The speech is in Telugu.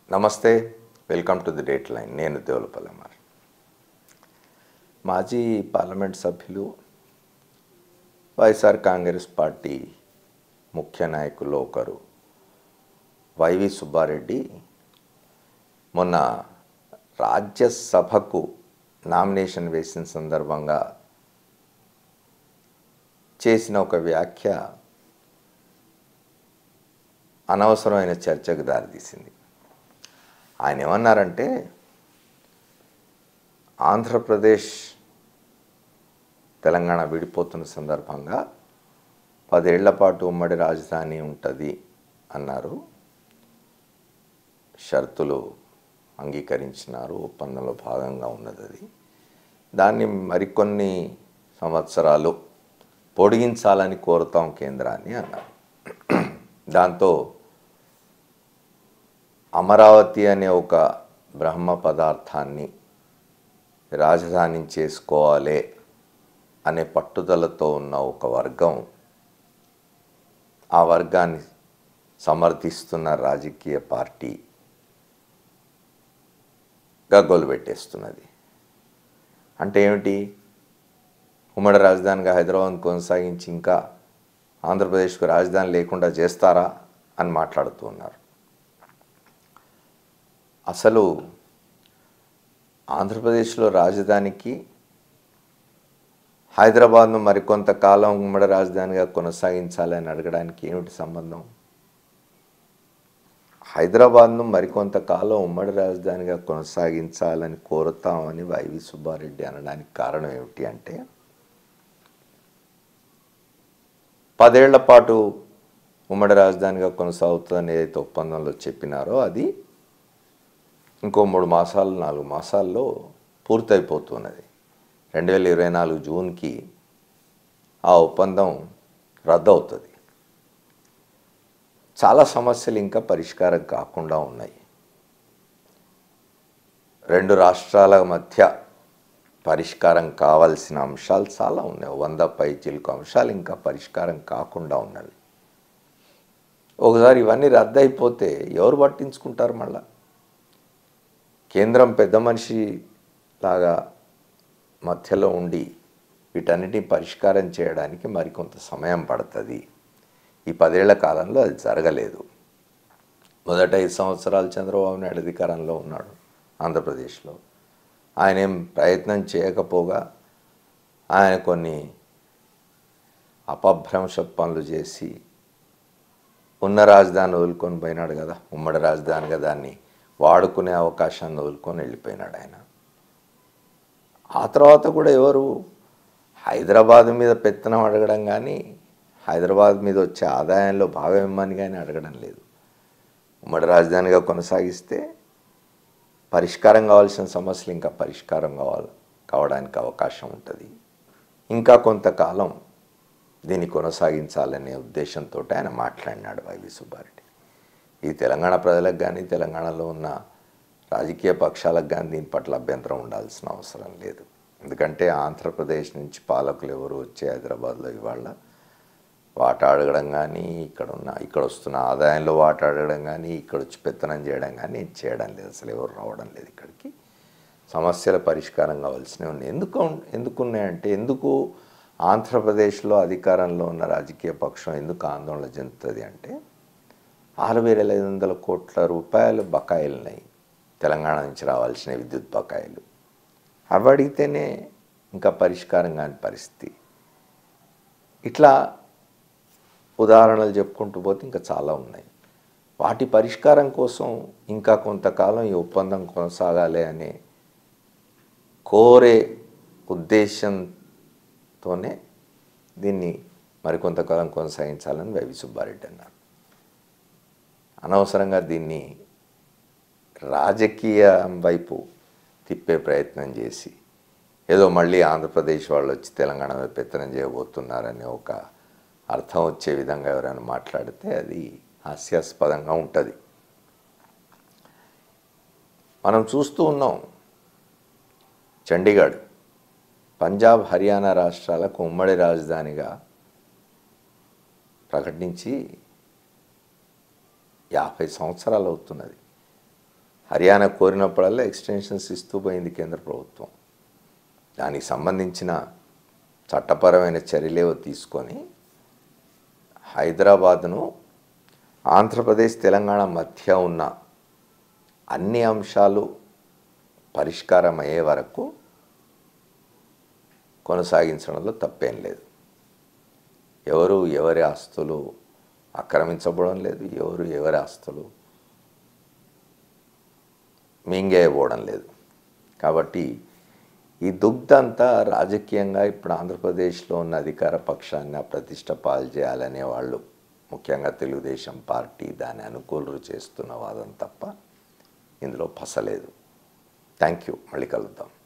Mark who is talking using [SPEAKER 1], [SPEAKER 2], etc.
[SPEAKER 1] నమస్తే, welcome to the date line. నేను దేవులపల్లి. మాజీ పార్లమెంట్ సభ్యులు, వైఎస్ఆర్ కాంగ్రెస్ పార్టీ ముఖ్య నాయకుల్లో ఒకరు వైవి సుబ్బారెడ్డి మొన్న రాజ్యసభకు నామినేషన్ వేసిన సందర్భంగా చేసిన ఒక వ్యాఖ్య అనవసరమైన చర్చకు దారితీసింది. ఆయన ఏమన్నారంటే, ఆంధ్రప్రదేశ్ తెలంగాణ విడిపోతున్న సందర్భంగా 10 ఏళ్ల పాటు ఉమ్మడి రాజధాని ఉంటుంది అన్నారు. షరతులు అంగీకరించినారు, ఒప్పందంలో భాగంగా ఉన్నది అది. దాన్ని మరికొన్ని సంవత్సరాలు పొడిగించాలని కోరుతాం కేంద్రాన్ని అన్నారు. దాంతో అమరావతి అనే ఒక బ్రహ్మ పదార్థాన్ని రాజధాని చేసుకోవాలి అనే పట్టుదలతో ఉన్న ఒక వర్గం, ఆ వర్గాన్ని సమర్థిస్తున్న రాజకీయ పార్టీ గగ్గోలు పెట్టేస్తున్నది. అంటే ఏమిటి? ఉమ్మడి రాజధానిగా హైదరాబాద్ కొనసాగించి ఇంకా ఆంధ్రప్రదేశ్కు రాజధాని లేకుండా చేస్తారా అని మాట్లాడుతూ ఉన్నారు. అసలు ఆంధ్రప్రదేశ్లో రాజధానికి హైదరాబాద్ను మరికొంతకాలం ఉమ్మడి రాజధానిగా కొనసాగించాలని అడగడానికి ఏమిటి సంబంధం? హైదరాబాద్ను మరికొంతకాలం ఉమ్మడి రాజధానిగా కొనసాగించాలని కోరుతామని వైవి సుబ్బారెడ్డి అనడానికి కారణం ఏమిటి అంటే, 10 ఏళ్ల పాటు ఉమ్మడి రాజధానిగా కొనసాగుతుందని ఏదైతే ఒప్పందంలో చెప్పినారో అది ఇంకో 3 మాసాలు 4 మాసాల్లో పూర్తయిపోతున్నది. 2024 జూన్కి ఆ ఒప్పందం రద్దు అవుతుంది. చాలా సమస్యలు ఇంకా పరిష్కారం కాకుండా ఉన్నాయి. 2 రాష్ట్రాల మధ్య పరిష్కారం కావాల్సిన అంశాలు చాలా ఉన్నాయి. 100 పైచిలకు అంశాలు ఇంకా పరిష్కారం కాకుండా ఉన్నవి. ఒకసారి ఇవన్నీ రద్దు అయిపోతే ఎవరు పట్టించుకుంటారు? మళ్ళా కేంద్రం పెద్ద మనిషి లాగా మధ్యలో ఉండి వీటన్నిటిని పరిష్కారం చేయడానికి మరికొంత సమయం పడుతుంది. ఈ 10 ఏళ్ల కాలంలో అది జరగలేదు. మొదట 5 సంవత్సరాలు చంద్రబాబు నాయుడు అధికారంలో ఉన్నాడు ఆంధ్రప్రదేశ్లో. ఆయన ఏం ప్రయత్నం చేయకపోగా ఆయన కొన్ని అపభ్రంశ పనులు చేసి ఉన్న రాజధాని వదులుకొని పోయినాడు కదా. ఉమ్మడి రాజధానిగా దాన్ని వాడుకునే అవకాశాన్ని వదులుకొని వెళ్ళిపోయినాడు ఆయన. ఆ తర్వాత కూడా ఎవరు హైదరాబాద్ మీద పెత్తనం అడగడం కానీ, హైదరాబాద్ మీద వచ్చే ఆదాయంలో భాగం ఇమ్మని కానీ అడగడం లేదు. ఉమ్మడి రాజధానిగా కొనసాగిస్తే పరిష్కారం కావాల్సిన సమస్యలు ఇంకా పరిష్కారం కావడానికి అవకాశం ఉంటుంది. ఇంకా కొంతకాలం దీన్ని కొనసాగించాలనే ఉద్దేశంతో ఆయన మాట్లాడినాడు వైవి సుబ్బారెడ్డి. ఈ తెలంగాణ ప్రజలకు కానీ, తెలంగాణలో ఉన్న రాజకీయ పక్షాలకు కానీ దీని పట్ల అభ్యంతరం ఉండాల్సిన అవసరం లేదు. ఎందుకంటే ఆంధ్రప్రదేశ్ నుంచి పాలకులు ఎవరు వచ్చి హైదరాబాద్లో ఇవాళ వాటా అడగడం కానీ, ఇక్కడ వస్తున్న ఆదాయంలో వాటా అడగడం కానీ, ఇక్కడ వచ్చి పెత్తనం చేయడం కానీ చేయడం లేదు. అసలు ఎవరు రావడం లేదు ఇక్కడికి. సమస్యల పరిష్కారం కావాల్సినవి ఉన్నాయి. ఎందుకున్నాయంటే, ఎందుకు ఆంధ్రప్రదేశ్లో అధికారంలో ఉన్న రాజకీయ పక్షం ఎందుకు ఆందోళన చెందుతుంది అంటే, 6,500 కోట్ల రూపాయలు బకాయిలు ఉన్నాయి తెలంగాణ నుంచి రావాల్సిన విద్యుత్ బకాయిలు. అవి అడిగితేనే ఇంకా పరిష్కారం కాని పరిస్థితి. ఇట్లా ఉదాహరణలు చెప్పుకుంటూ పోతే ఇంకా చాలా ఉన్నాయి. వాటి పరిష్కారం కోసం ఇంకా కొంతకాలం ఈ ఒప్పందం కొనసాగాలి అనే కోరే ఉద్దేశంతోనే దీన్ని మరికొంతకాలం కొనసాగించాలని వైవి సుబ్బారెడ్డి అన్నారు. అనవసరంగా దీన్ని రాజకీయం వైపు తిప్పే ప్రయత్నం చేసి ఏదో మళ్ళీ ఆంధ్రప్రదేశ్ వాళ్ళు వచ్చి తెలంగాణ మీద పెత్తనం చేయబోతున్నారనే ఒక అర్థం వచ్చే విధంగా ఎవరైనా మాట్లాడితే అది హాస్యాస్పదంగా ఉంటుంది. మనం చూస్తూ ఉన్నాం, చండీగఢ్, పంజాబ్, హర్యానా రాష్ట్రాలకు ఉమ్మడి రాజధానిగా ప్రకటించి 50 సంవత్సరాలు అవుతున్నది. హర్యానా కోరినప్పుడల్లా ఎక్స్టెన్షన్స్ ఇస్తూ పోయింది కేంద్ర ప్రభుత్వం. దానికి సంబంధించిన చట్టపరమైన చర్యలేవో తీసుకొని హైదరాబాదును ఆంధ్రప్రదేశ్ తెలంగాణ మధ్య ఉన్న అన్ని అంశాలు పరిష్కారం అయ్యే వరకు కొనసాగించడంలో తప్పేం లేదు. ఎవరు ఎవరి ఆస్తులు ఆక్రమించబడడం లేదు, ఎవరు ఎవరి ఆస్తులు మింగేయబోవడం లేదు. కాబట్టి ఈ దుగ్ధంతా రాజకీయంగా ఇప్పుడు ఆంధ్రప్రదేశ్లో ఉన్న అధికార పక్షాన్ని ప్రతిష్ట పాలు చేయాలనే వాళ్ళు, ముఖ్యంగా తెలుగుదేశం పార్టీ దాని అనుకూలులు చేస్తున్న వాదం తప్ప ఇందులో పసలేదు. Thank you. మళ్ళీ కలుద్దాం.